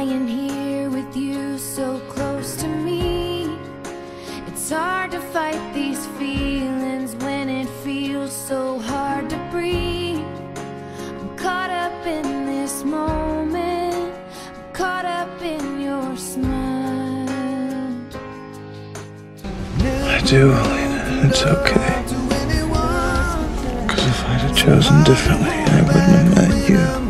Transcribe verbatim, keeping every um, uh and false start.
lying here with you so close to me. It's hard to fight these feelings when it feels so hard to breathe. I'm caught up in this moment, I'm caught up in your smile. I do, Elena, it's okay. Because if I'd have chosen differently, I wouldn't have met you.